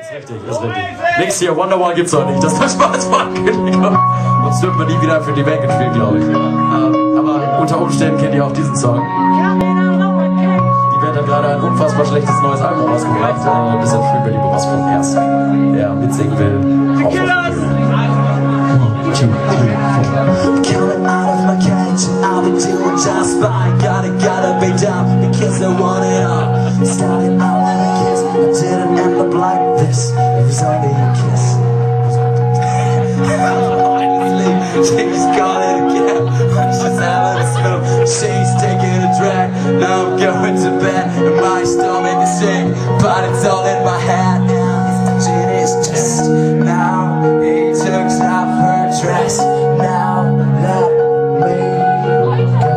Ist richtig, ist richtig. Nix hier, Wonderwall gibt's auch nicht. Das ist Spaßverankündigung. Sonst dürfen wir nie wieder für die Band spielen, glaube ich. Aber unter Umständen kennt ihr auch diesen Song. Die Band hat gerade ein unfassbar schlechtes neues Album rausgebracht. Deshalb spielen wir lieber was vom ersten. Wer mitsingen will, auf Coming out of my cage, I'll be doing just fine. Gotta be down because I want it all. Started out with a kiss, it didn't end up like this. It was only a kiss. She's got it again. She's having a smoke. She's taking a drag. Now I'm going to bed, and my stomach is sick, but it's all in my head. Now she is just now. He took off her dress. Now let me go.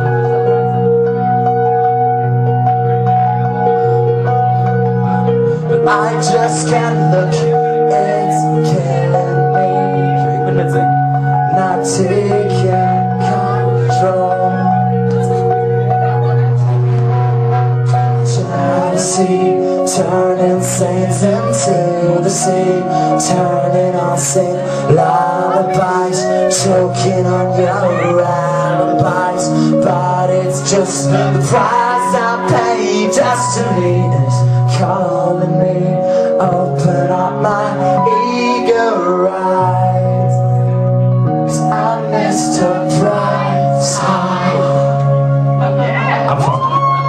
But I just can't look. It's killing me. Not taking control. Jealousy turning saints into the sea, turning on sing lullabies, choking on your alibis. But it's just the price I pay. Destiny is calling me. Open up my eager eyes, 'cause I missed a bright side. I'm fine.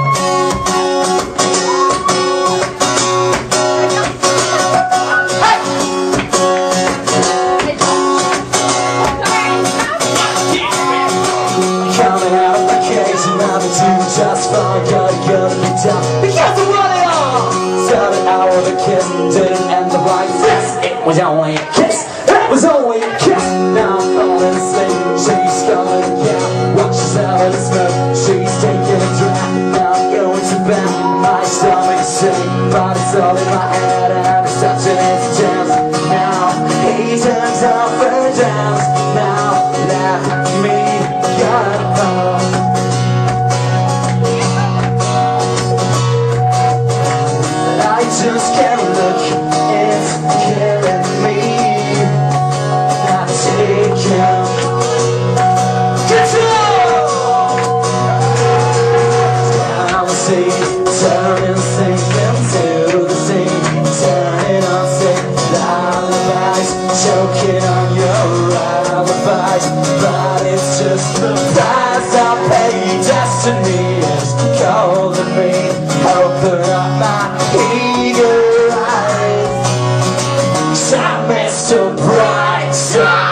Just fine, gotta be down because I want it all. Started out with a kiss, didn't end up like this. It was only a kiss, it was only a kiss. Now I'm falling asleep, she's coming again. While she's having a smoke, she's taking a drag. Now I'm going to bed, my stomach is sick, but it's all in my head and it's such an empty chance. Now he turns off her dance. Now let me get home. Just can't look, it's killing me. Not taking control. I'm a sea, turning things into the sea, turning on sick lullabies, choking on your alibis. But it's just the price I pay. Destiny is calling me. Open up my eager eyes, 'cause I missed a bright side.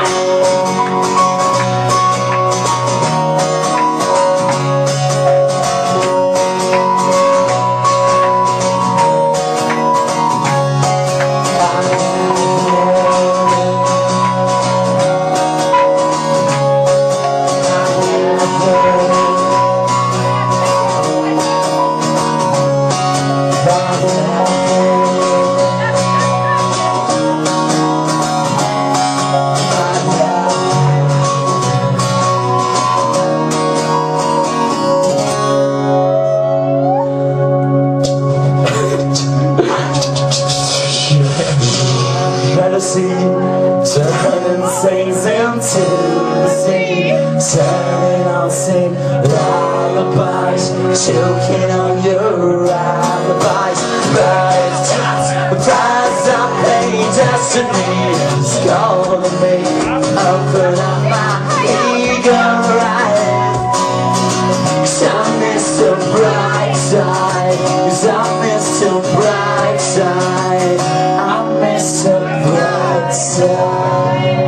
Turning things into the sea, turning on sing lullabies, choking on your alibis. But it's just the price I pay. Destiny is calling me. Open up my eager eyes, 'cause I missed a bright side. 'Cause I missed a bright side. I missed a bright side.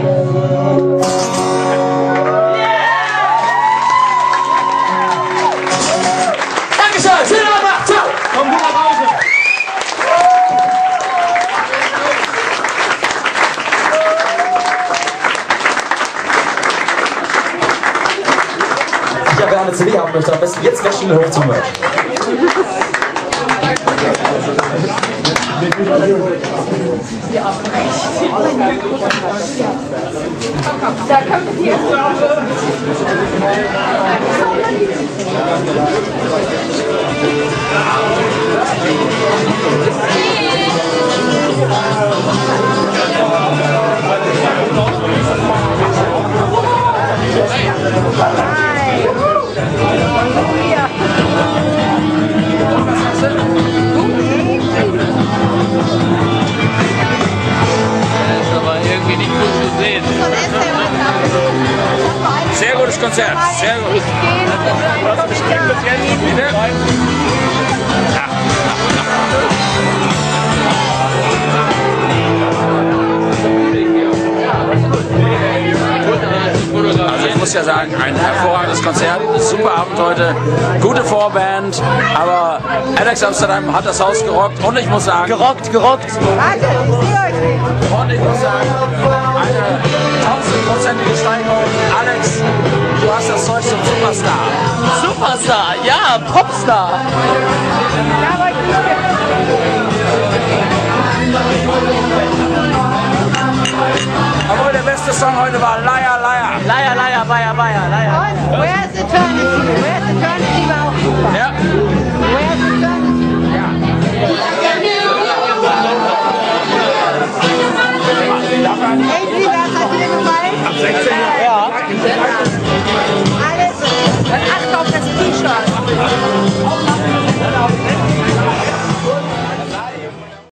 Dankeschön, schönen Abend, ciao! Komm gut nach Hause! Wer eine CD haben möchte, am besten jetzt gleich schnell hoch zum Merch. Da kommt die erste. Konzert. Sehr gut. Nicht gehen. Was hast du beschrieben bis jetzt? Bitte? Ja. Also ich muss ja sagen, ein hervorragendes Konzert, super Abend heute, gute Vorband, aber Alex Amsterdam hat das Haus gerockt und ich muss sagen... Gerockt! Warte, ich sehe euch nicht. Und ich muss sagen, eine 1000-prozentige Steigerung. Alex, du hast das Zeug zum Superstar. Superstar! Ja, Popstar! Ich habe euch nicht Obwohl der beste Song heute war Liar, Liar. Liar, Liar, Bayer, Bayer, Liar. Und, where's Eternity?